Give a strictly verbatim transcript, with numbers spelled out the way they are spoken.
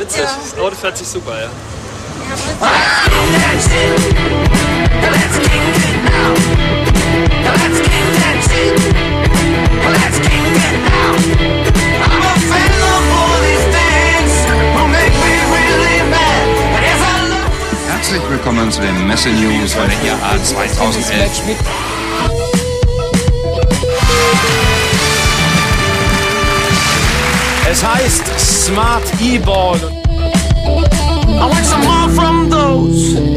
witzig. Ja. Das Auto fährt sich super, ja. Herzlich willkommen zu den Messe News bei der I A A zweitausendelf. Es heißt Smart E-Ball. I want some more from those